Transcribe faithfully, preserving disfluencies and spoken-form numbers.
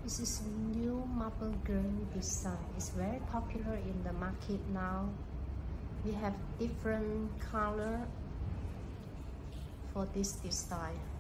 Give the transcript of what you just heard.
This is new marble girl design. It's very popular in the market now. We have different color for this design.